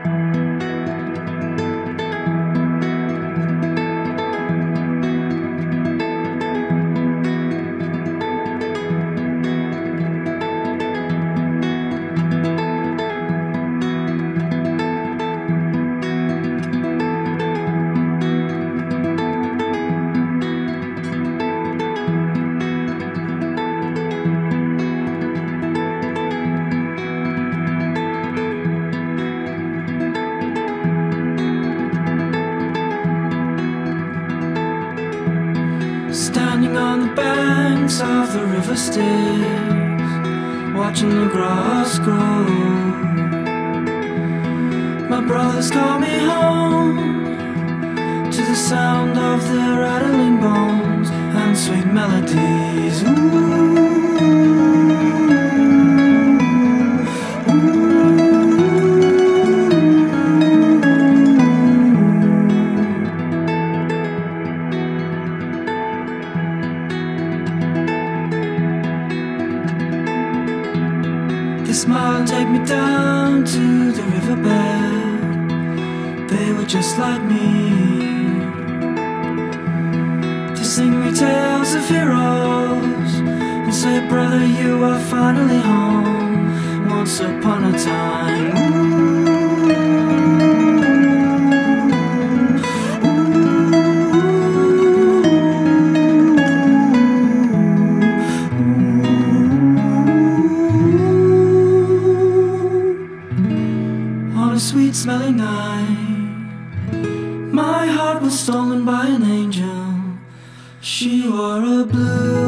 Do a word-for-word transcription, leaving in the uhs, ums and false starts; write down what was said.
Standing on the banks of the river Styx, watching the grass grow. My brothers call me home to the sound of their rattling bones and sweet melodies. Ooh. They smile and take me down to the riverbed. They were just like me, to sing me tales of heroes and say, brother, you are finally home. Once upon a time. Ooh. On a sweet smelling night, my heart was stolen by an angel. She wore a blue